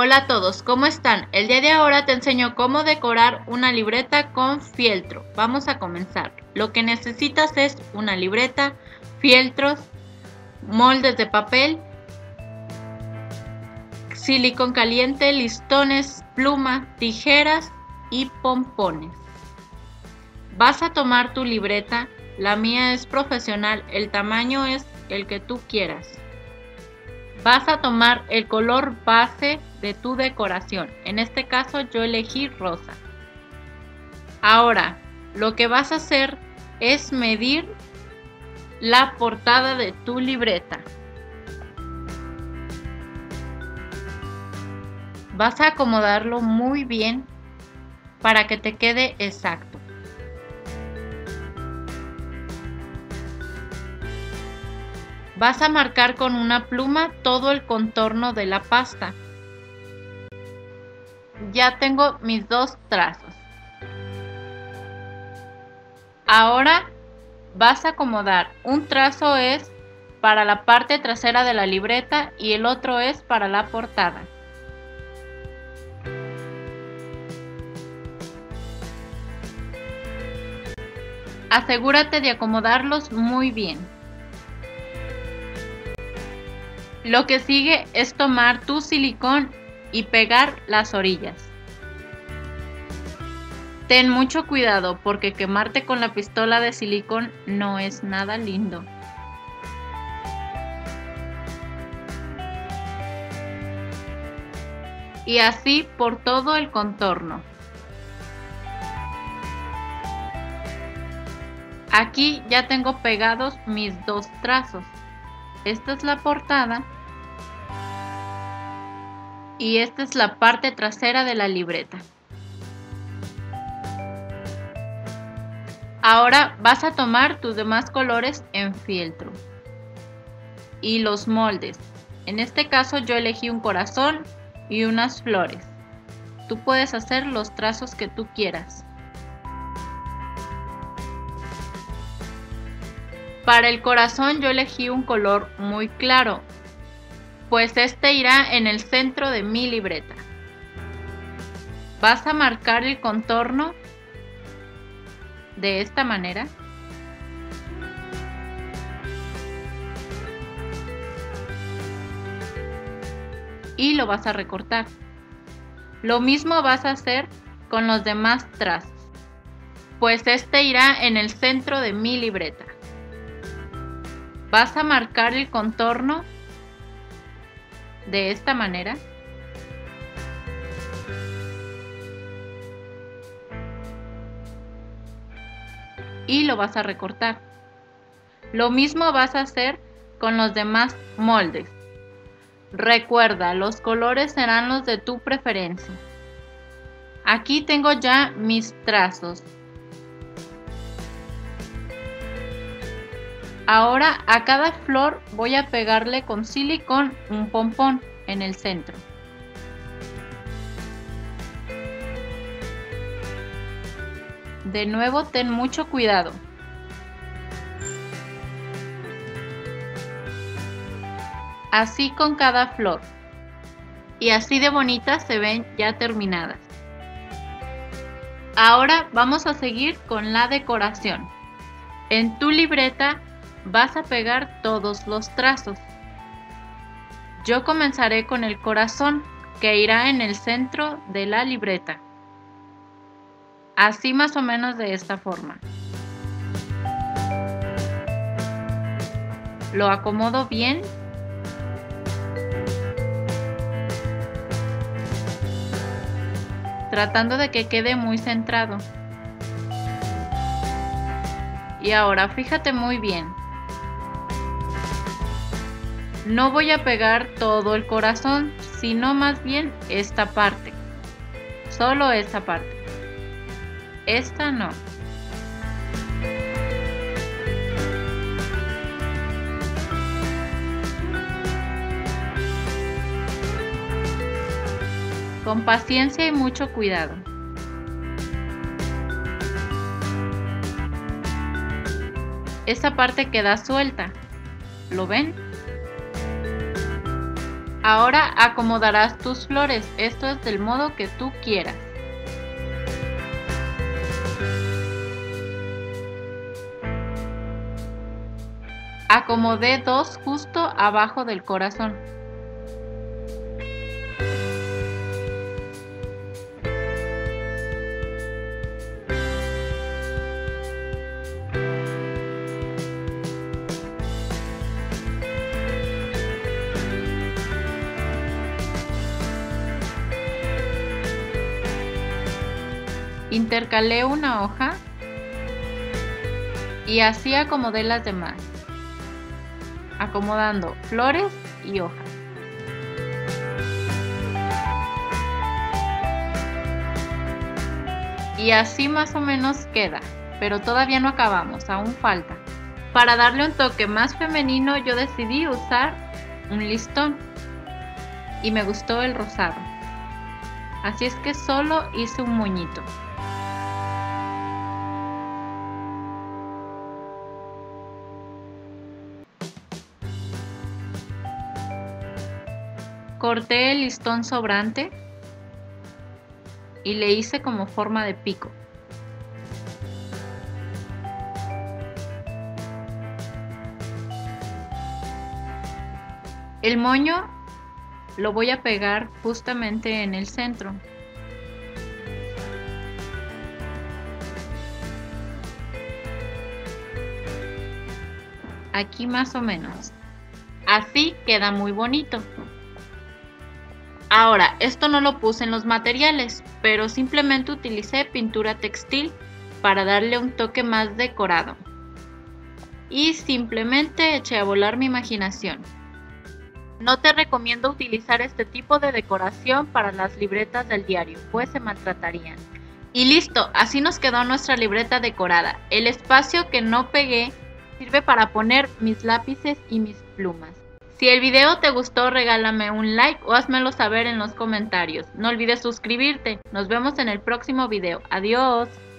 Hola a todos, ¿cómo están? El día de ahora te enseño cómo decorar una libreta con fieltro. Vamos a comenzar. Lo que necesitas es una libreta, fieltros, moldes de papel, silicón caliente, listones, pluma, tijeras y pompones. Vas a tomar tu libreta, la mía es profesional, el tamaño es el que tú quieras. Vas a tomar el color base de tu decoración. En este caso yo elegí rosa. Ahora, lo que vas a hacer es medir la portada de tu libreta. Vas a acomodarlo muy bien para que te quede exacto. Vas a marcar con una pluma todo el contorno de la pasta. Ya tengo mis dos trazos. Ahora vas a acomodar. Un trazo es para la parte trasera de la libreta y el otro es para la portada. Asegúrate de acomodarlos muy bien. Lo que sigue es tomar tu silicón y pegar las orillas. Ten mucho cuidado porque quemarte con la pistola de silicón no es nada lindo. Y así por todo el contorno. Aquí ya tengo pegados mis dos trazos. Esta es la portada y esta es la parte trasera de la libreta. Ahora vas a tomar tus demás colores en fieltro y los moldes. En este caso yo elegí un corazón y unas flores. Tú puedes hacer los trazos que tú quieras. Para el corazón yo elegí un color muy claro, pues este irá en el centro de mi libreta. Vas a marcar el contorno de esta manera. Y lo vas a recortar. Lo mismo vas a hacer con los demás trazos, pues este irá en el centro de mi libreta. Vas a marcar el contorno de esta manera. Y lo vas a recortar. Lo mismo vas a hacer con los demás moldes. Recuerda, los colores serán los de tu preferencia. Aquí tengo ya mis trazos. Ahora a cada flor voy a pegarle con silicón un pompón en el centro. De nuevo ten mucho cuidado. Así con cada flor. Y así de bonitas se ven ya terminadas. Ahora vamos a seguir con la decoración. En tu libreta vas a pegar todos los trazos. Yo comenzaré con el corazón, que irá en el centro de la libreta. Así más o menos de esta forma. Lo acomodo bien. Tratando de que quede muy centrado. Y ahora fíjate muy bien. No voy a pegar todo el corazón, sino más bien esta parte. Solo esta parte. Esta no. Con paciencia y mucho cuidado. Esta parte queda suelta. ¿Lo ven? Ahora acomodarás tus flores, esto es del modo que tú quieras. Acomodé 2 justo abajo del corazón. Intercalé una hoja y así acomodé las demás, acomodando flores y hojas. Y así más o menos queda, pero todavía no acabamos, aún falta. Para darle un toque más femenino yo decidí usar un listón y me gustó el rosado. Así es que solo hice un moñito. Corté el listón sobrante y le hice como forma de pico. El moño lo voy a pegar justamente en el centro. Aquí más o menos. Así queda muy bonito. Ahora, esto no lo puse en los materiales, pero simplemente utilicé pintura textil para darle un toque más decorado. Y simplemente eché a volar mi imaginación. No te recomiendo utilizar este tipo de decoración para las libretas del diario, pues se maltratarían. Y listo, así nos quedó nuestra libreta decorada. El espacio que no pegué sirve para poner mis lápices y mis plumas. Si el video te gustó, regálame un like o házmelo saber en los comentarios. No olvides suscribirte. Nos vemos en el próximo video. Adiós.